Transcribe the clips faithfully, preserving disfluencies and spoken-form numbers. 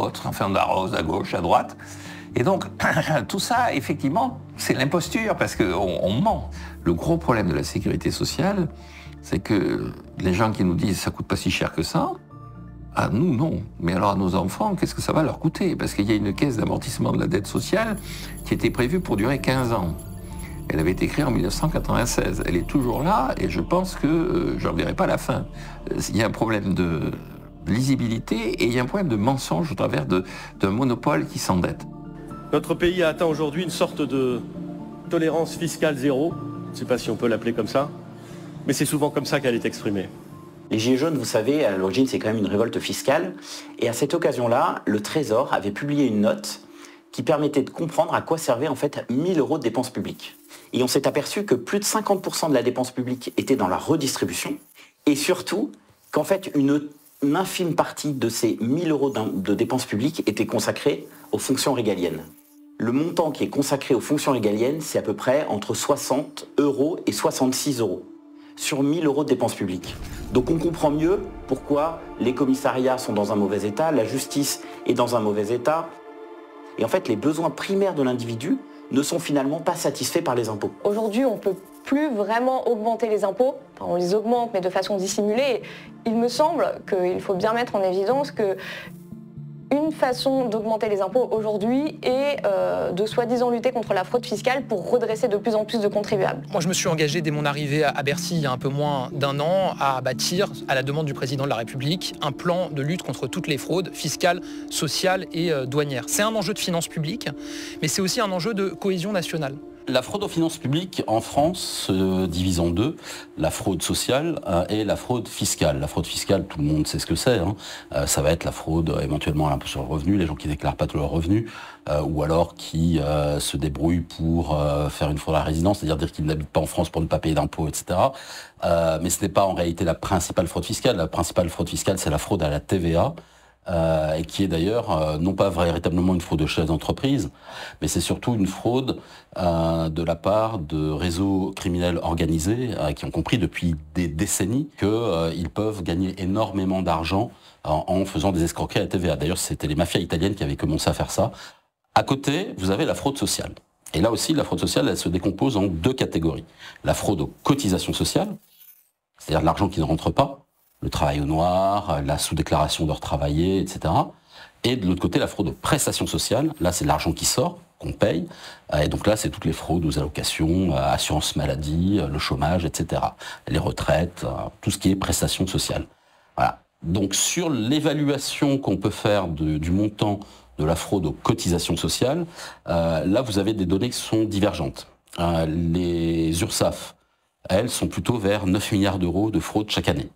l'autre, enfin on arrose à gauche, à droite. Et donc, tout ça, effectivement, c'est l'imposture, parce qu'on on ment. Le gros problème de la sécurité sociale, c'est que les gens qui nous disent « ça coûte pas si cher que ça », à nous, non. Mais alors à nos enfants, qu'est-ce que ça va leur coûter? Parce qu'il y a une caisse d'amortissement de la dette sociale qui était prévue pour durer quinze ans. Elle avait été créée en mille neuf cent quatre-vingt-seize. Elle est toujours là et je pense que euh, je n'en verrai pas la fin. Il y a un problème de lisibilité et il y a un problème de mensonge au travers d'un monopole qui s'endette. Notre pays a atteint aujourd'hui une sorte de tolérance fiscale zéro. Je ne sais pas si on peut l'appeler comme ça, mais c'est souvent comme ça qu'elle est exprimée. Les Gilets jaunes, vous savez, à l'origine, c'est quand même une révolte fiscale. Et à cette occasion-là, le Trésor avait publié une note qui permettait de comprendre à quoi servaient en fait mille euros de dépenses publiques. Et on s'est aperçu que plus de cinquante pour cent de la dépense publique était dans la redistribution. Et surtout, qu'en fait, une, une infime partie de ces mille euros de dépenses publiques était consacrée aux fonctions régaliennes. Le montant qui est consacré aux fonctions régaliennes, c'est à peu près entre soixante euros et soixante-six euros. Sur mille euros de dépenses publiques. Donc on comprend mieux pourquoi les commissariats sont dans un mauvais état, la justice est dans un mauvais état. Et en fait, les besoins primaires de l'individu ne sont finalement pas satisfaits par les impôts. Aujourd'hui, on ne peut plus vraiment augmenter les impôts. Enfin, on les augmente, mais de façon dissimulée. Il me semble qu'il faut bien mettre en évidence que une façon d'augmenter les impôts aujourd'hui est euh, de soi-disant lutter contre la fraude fiscale pour redresser de plus en plus de contribuables. Moi, je me suis engagé dès mon arrivée à Bercy, il y a un peu moins d'un an, à bâtir, à la demande du président de la République, un plan de lutte contre toutes les fraudes fiscales, sociales et euh, douanières. C'est un enjeu de finances publiques, mais c'est aussi un enjeu de cohésion nationale. La fraude aux finances publiques en France se divise en deux, la fraude sociale euh, et la fraude fiscale. La fraude fiscale, tout le monde sait ce que c'est. Hein. Euh, ça va être la fraude euh, éventuellement à l'impôt sur le revenu, les gens qui déclarent pas tous leurs revenus, euh, ou alors qui euh, se débrouillent pour euh, faire une fraude à la résidence, c'est-à-dire dire qu'ils n'habitent pas en France pour ne pas payer d'impôts, et cetera. Euh, mais ce n'est pas en réalité la principale fraude fiscale. La principale fraude fiscale, c'est la fraude à la T V A. Euh, et qui est d'ailleurs euh, non pas véritablement une fraude de chefs d'entreprise, mais c'est surtout une fraude euh, de la part de réseaux criminels organisés euh, qui ont compris depuis des décennies qu'ils euh, peuvent gagner énormément d'argent en, en faisant des escroqueries à la T V A. D'ailleurs, c'était les mafias italiennes qui avaient commencé à faire ça. À côté, vous avez la fraude sociale. Et là aussi, la fraude sociale, elle se décompose en deux catégories. La fraude aux cotisations sociales, c'est-à-dire de l'argent qui ne rentre pas, le travail au noir, la sous-déclaration d'heures travaillées, et cetera. Et de l'autre côté, la fraude aux prestations sociales. Là, c'est de l'argent qui sort, qu'on paye. Et donc là, c'est toutes les fraudes aux allocations, assurance maladie, le chômage, et cetera. Les retraites, tout ce qui est prestations sociales. Voilà. Donc sur l'évaluation qu'on peut faire de, du montant de la fraude aux cotisations sociales, euh, là, vous avez des données qui sont divergentes. Euh, les URSSAF, elles, sont plutôt vers neuf milliards d'euros de fraude chaque année.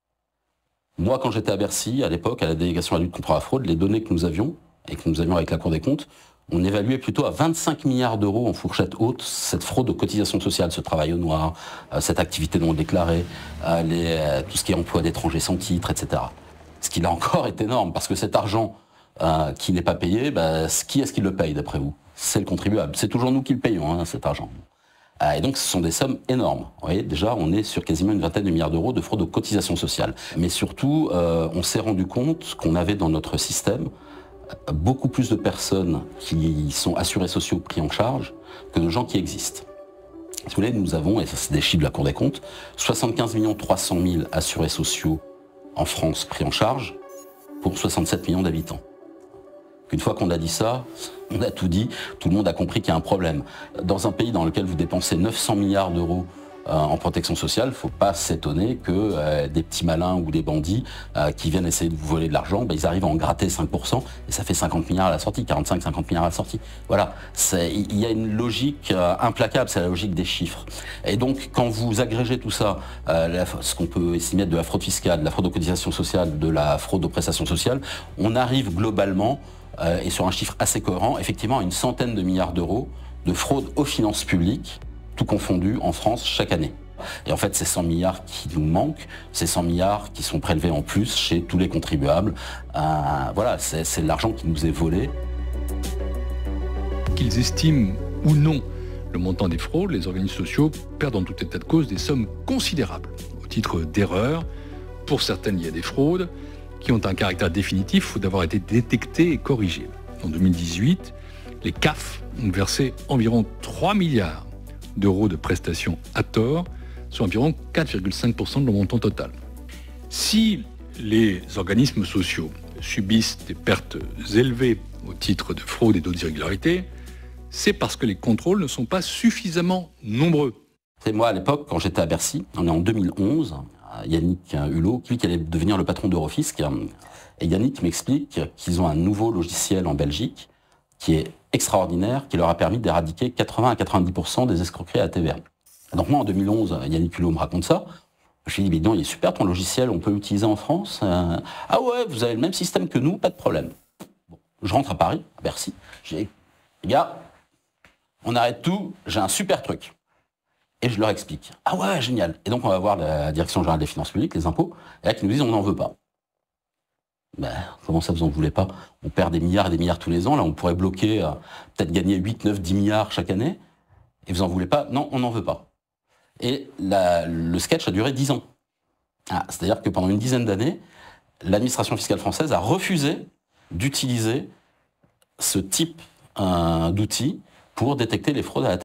Moi, quand j'étais à Bercy, à l'époque, à la délégation à la lutte contre la fraude, les données que nous avions, et que nous avions avec la Cour des comptes, on évaluait plutôt à vingt-cinq milliards d'euros en fourchette haute cette fraude aux cotisations sociales, ce travail au noir, euh, cette activité non déclarée, euh, les, euh, tout ce qui est emploi d'étrangers sans titre, et cetera. Ce qui là encore est énorme, parce que cet argent euh, qui n'est pas payé, bah, qui est-ce qui le paye d'après vous? C'est le contribuable. C'est toujours nous qui le payons, hein, cet argent. Et donc, ce sont des sommes énormes. Vous voyez, déjà, on est sur quasiment une vingtaine de milliards d'euros de fraude aux cotisations sociales. Mais surtout, euh, on s'est rendu compte qu'on avait dans notre système beaucoup plus de personnes qui sont assurés sociaux pris en charge que de gens qui existent. Si vous voulez, nous avons, et ça c'est des chiffres de la Cour des comptes, soixante-quinze millions trois cent mille assurés sociaux en France pris en charge pour soixante-sept millions d'habitants. Une fois qu'on a dit ça, on a tout dit, tout le monde a compris qu'il y a un problème. Dans un pays dans lequel vous dépensez neuf cents milliards d'euros euh, en protection sociale, il ne faut pas s'étonner que euh, des petits malins ou des bandits euh, qui viennent essayer de vous voler de l'argent, ben, ils arrivent à en gratter cinq pour cent et ça fait cinquante milliards à la sortie, quarante-cinq à cinquante milliards à la sortie. Voilà, il y a une logique euh, implacable, c'est la logique des chiffres. Et donc, quand vous agrégez tout ça, euh, la, ce qu'on peut estimer de la fraude fiscale, de la fraude aux cotisations sociales, de la fraude aux prestations sociales, on arrive globalement Euh, et sur un chiffre assez cohérent, effectivement, une centaine de milliards d'euros de fraude aux finances publiques, tout confondu, en France, chaque année. Et en fait, ces cent milliards qui nous manquent, ces cent milliards qui sont prélevés en plus chez tous les contribuables, euh, voilà, c'est de l'argent qui nous est volé. Qu'ils estiment ou non le montant des fraudes, les organismes sociaux perdent en tout état de cause des sommes considérables, au titre d'erreurs. Pour certaines, il y a des fraudes. qui ont un caractère définitif ou d'avoir été détectés et corrigés. En deux mille dix-huit, les C A F ont versé environ trois milliards d'euros de prestations à tort, soit environ quatre virgule cinq pour cent de leur montant total. Si les organismes sociaux subissent des pertes élevées au titre de fraude et d'autres irrégularités, c'est parce que les contrôles ne sont pas suffisamment nombreux. C'est moi, à l'époque, quand j'étais à Bercy, on est en deux mille onze, Yannick Hulot, lui qui allait devenir le patron d'Eurofisc, et Yannick m'explique qu'ils ont un nouveau logiciel en Belgique qui est extraordinaire, qui leur a permis d'éradiquer quatre-vingts à quatre-vingt-dix pour cent des escroqueries à la T V A. Donc moi, en deux mille onze, Yannick Hulot me raconte ça. Je lui dis, mais non, il est super ton logiciel, on peut l'utiliser en France. Euh, ah ouais, vous avez le même système que nous, pas de problème. Bon, je rentre à Paris, à Bercy. Je dis, les gars, on arrête tout, j'ai un super truc. Et je leur explique. Ah ouais, génial. Et donc on va voir la Direction Générale des Finances Publiques, les impôts, et là qui nous disent on n'en veut pas. Ben, comment ça vous en voulez pas? On perd des milliards et des milliards tous les ans, là on pourrait bloquer, euh, peut-être gagner huit, neuf, dix milliards chaque année, et vous en voulez pas? Non, on n'en veut pas. Et la, le sketch a duré dix ans. Ah, c'est-à-dire que pendant une dizaine d'années, l'administration fiscale française a refusé d'utiliser ce type euh, d'outils pour détecter les fraudes à la